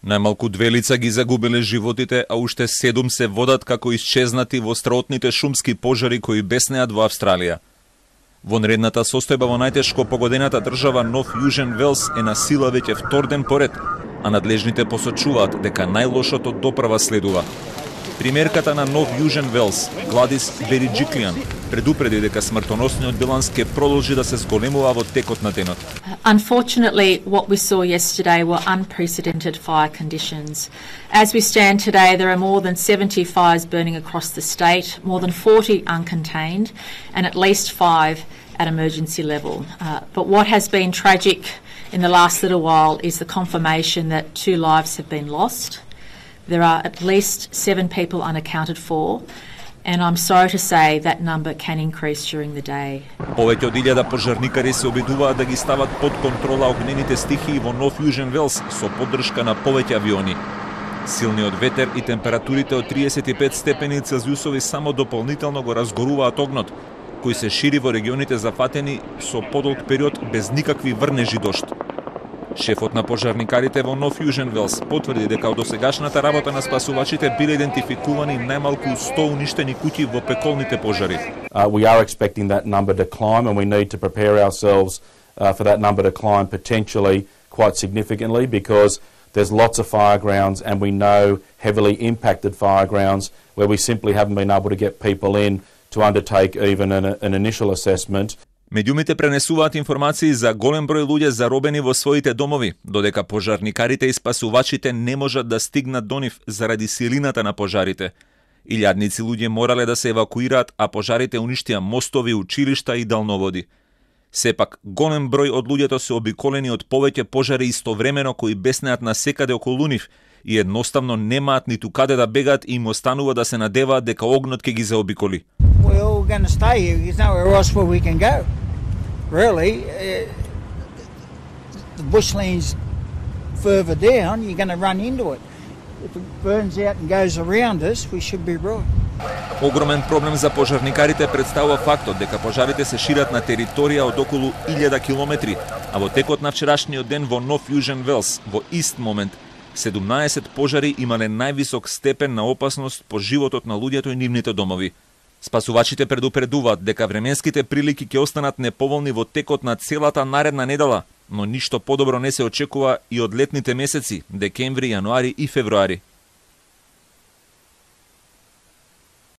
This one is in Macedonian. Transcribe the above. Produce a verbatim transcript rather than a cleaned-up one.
Најмалку две лица ги загубиле животите, а уште седум се водат како исчезнати во страотните шумски пожари кои беснеат во Австралија. Во нредната состојба во најтешко погодената држава Нов Јужен Велс е на сила веќе втор ден поред, а надлежните посочуваат дека најлошото допрва следува. Примерката на Нов Јужен Велс, Гладис Бериджиклијан, предупреди дека смртоносниот биланс ќе продолжи да се зголемува во текот на денот. Unfortunately, what we saw yesterday were unprecedented fire conditions. As we stand today, there are more than seventy fires burning across the state, more than forty uncontained, and at least five at emergency level. Uh, but what has been tragic in the last little while is the confirmation that two lives have been lost. There are at least seven people unaccounted for, and I'm sorry to say that number can increase during the day. Повеќе од илјада пожарникари се обидуваат да ги стават под контрола огнените стихии во Нов Јужен Велс со поддршка на повеќе авиони. Силниот ветер и температурите од триесет и пет степени Целзиусови само дополнително го разгоруваат огнот, кој се шири во регионите зафатени со подолг период без никакви врнежи дожд. Шефот на пожарникарите во Нов Јужен Велс потврди дека од досегашната работа на спасувачите биле идентификувани најмалку сто уништени куќи во пеколните пожари. Uh, we are expecting that number to climb, and we need to prepare ourselves uh, for that number to climb potentially quite significantly, because there's lots of fire grounds, and we know heavily impacted fire grounds where we simply haven't been able to get people in to undertake even an, an initial assessment. Медиумите пренесуваат информации за голем број луѓе заробени во своите домови, додека пожарникарите и спасувачите не можат да стигнат до нив заради силината на пожарите. Илјадници луѓе морале да се евакуираат, а пожарите уништија мостови, училишта и далноводи. Сепак, голем број од луѓето се обиколени од повеќе пожари истовремено кои беснеат насекаде околу нив и едноставно немаат ниту каде да бегаат и им останува да се надеваат дека огнот ќе ги заобиколи. We're all going to stay here. There's nowhere else where we can go. Really, uh, the bushland's further down, you're going to run into it. If it burns out and goes around us, we should be right. Огромен проблем за пожарникарите представува фактот дека пожарите се шират на територија од околу илјада километри, а во текот на вчерашниот ден во Нов Јужен Велс, во ист момент, седумнаесет пожари имале највисок степен на опасност по животот на луѓето и нивните домови. Спасувачите предупредуваат дека временските прилики ќе останат неповолни во текот на целата наредна недела, но ништо подобро не се очекува и од летните месеци, декември, јануари и февруари.